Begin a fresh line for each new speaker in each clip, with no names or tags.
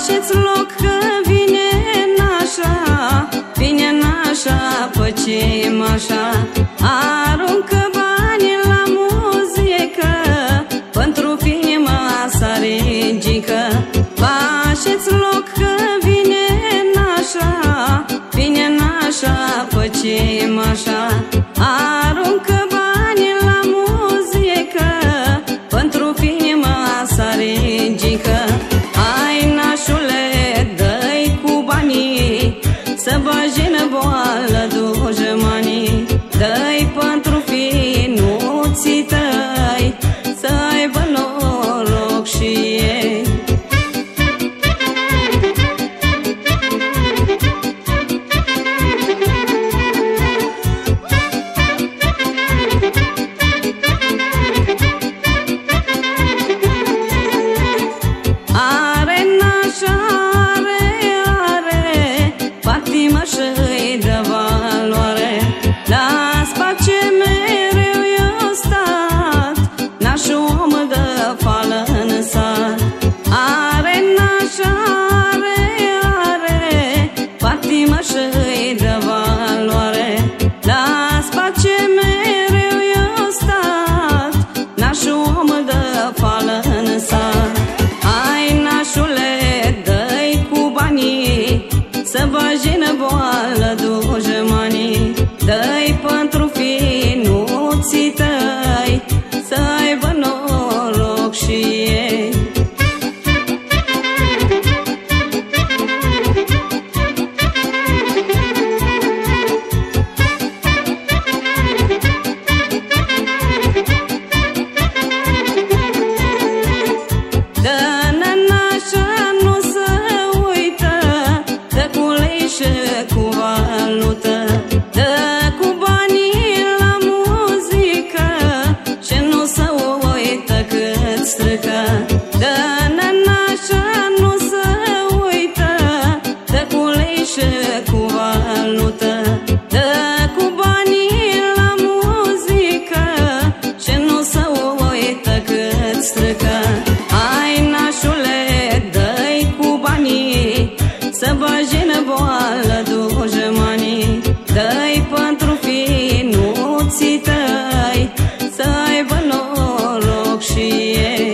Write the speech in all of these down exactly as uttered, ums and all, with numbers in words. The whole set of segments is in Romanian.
faceți loc că vine nașa, vine nașa, păcim așa. Aruncă banii la muzică, pentru firma sa regică. Faceți loc că vine nașa, vine nașa, păcim așa. Aruncă banii la muzică, pentru firma sa regică. Hai nașule, dă-i cu banii, să bagi în boală dușmanii. Dă-i pentru finuții tăi, să aibă noroc și ei. Și-i dă valoare, la space mereu i-o stat, nașul om dă fală în sat. Are nașa, are, are, patimă și-i dă valoare, la space mereu i-o stat, nașul om dă fală în sat. Hai nașule, dă-i cu banii, să bagi în boală dușmanii. Dă-i pentru finuții tăi, să aibă noroc și ei. Cu valută, dă cu banii la muzică, și nu se uită cât strică. Dă nănașa, nu se uită, dă cu lei și cu valută. Dă cu banii la muzică, și nu se uită cât strică. Hai nașule, dă-i cu banii, să bagi în boală dușmanii. Dă-i pentru finuții tăi, să aibă noroc și ei.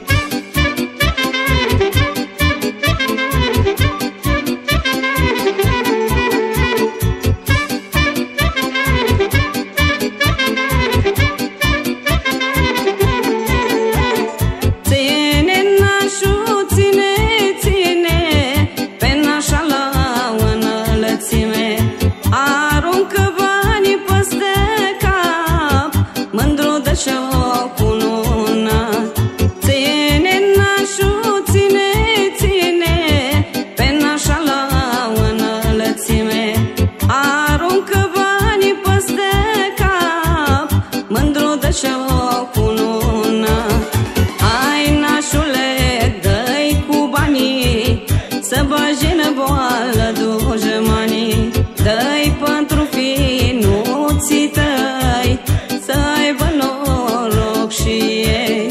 Ține nașul, ține, ține, pe nașa la înălțime. Aruncă banii peste cap, mândru de și-o cununat. Ține nașul, ține, ține, pe nașa la înălțime. Aruncă banii peste cap, mândru de și-o cununat. Hai nașule, dă-i cu banii, să bagi în boală dușmanii. Dă-i pentru finuții tăi, să aibă noroc și ei.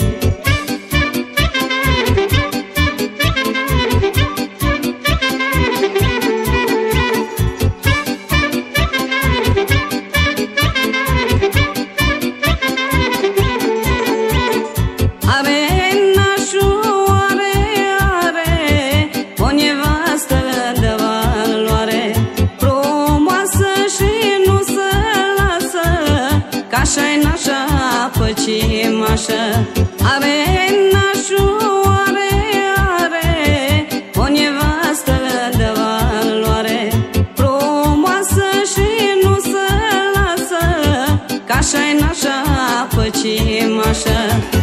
Are nașul, are, are, o nevastă de valoare, frumoasă și nu se lasă, că așa-i nașa, păcim așa. Are nașul, are, are, o nevastă de valoare, frumoasă și nu se lasă, că așa-i nașa, păcim așa.